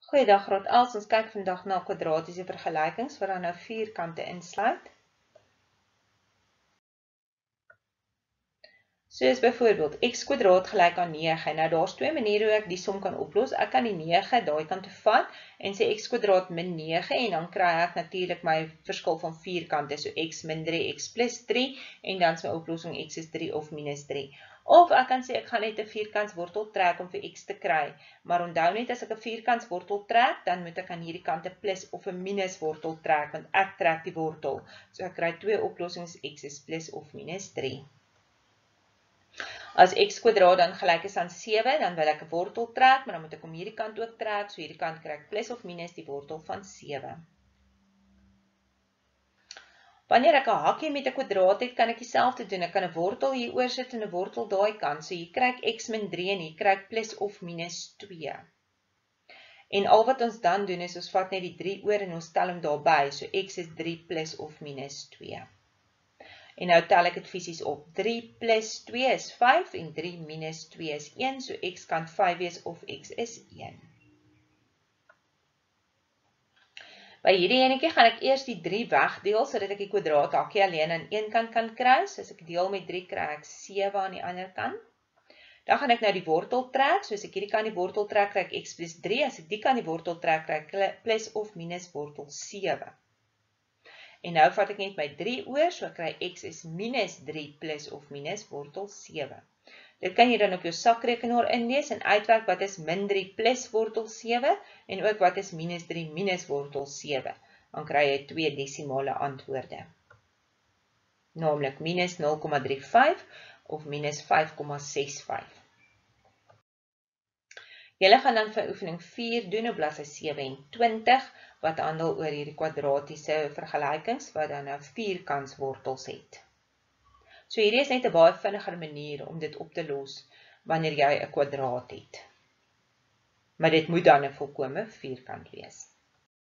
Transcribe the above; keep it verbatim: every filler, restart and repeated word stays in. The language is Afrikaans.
Goeiedag graad Els, ons kyk vandag na kwadratiese vergelykings wat dan nou vierkante insluit. Soos byvoorbeeld x kwadraat gelyk aan nege. Nou daar's twee maniere hoe ek die som kan oplos. Ek kan die nege daai kant toe vat en sê x kwadraat min nege en dan kry ek natuurlik my verskil van vierkante, so x min drie, x plus drie en dan is my oplossing x is drie of minus drie. Of ek kan sê ek gaan net 'n vierkantswortel trek om vir x te kry. Maar onthou net as ek 'n vierkantswortel trek, dan moet ek aan hierdie kant 'n plus of 'n minuswortel trek want ek trek die wortel. So ek kry twee oplossings, x is plus of minus drie. As x kwadraat dan gelyk is aan sewe, dan wil ek 'n wortel trek, maar dan moet ek om hierdie kant ook trek, so hierdie kant kry ek plus of minus die wortel van sewe. Wanneer ek 'n hakkie met 'n kwadraat het, kan ek dieselfde doen. Ek kan 'n wortel hier oor sit en 'n wortel daai kant. So hier kry ek x min drie en hier kry ek plus of minus twee. En al wat ons dan doen is ons vat net die drie oor en ons tel hom daarby. So x is drie plus of minus twee. En nou tel ek dit fisies op. drie plus twee is vyf en drie minus twee is een. So x kan vyf wees of x is een. By hierdie enetjie gaan ek eers die drie wegdeel, sodat ek die kwadraat hakkie alleen aan een kant kan kry. So as ek deel met drie, kry ek sewe aan die ander kant. Dan gaan ek nou die wortel trek. So as ek hierdie kant die wortel trek, kry ek x plus drie. As ek die kant die wortel trek, kry ek plus of minus wortel sewe. En nou vat ek net my drie oor, so ek kry x is minus drie plus of minus wortel sewe. Dit kan jy dan op jou sakrekenaar inlees en uitwerk wat is min drie plus wortel sewe en ook wat is minus drie minus wortel sewe. Dan kry jy twee desimale antwoorde. Naamlik minus nul komma drie vyf of minus vyf komma ses vyf. Julle gaan dan vir oefening vier doen op bladsy sewe-en-twintig wat handel oor hierdie kwadratiese vergelykings wat dan nou vierkantswortels het. So hierdie is net 'n baie vinniger manier om dit op te los wanneer jy 'n kwadraat het. Maar dit moet dan 'n volkome vierkant wees.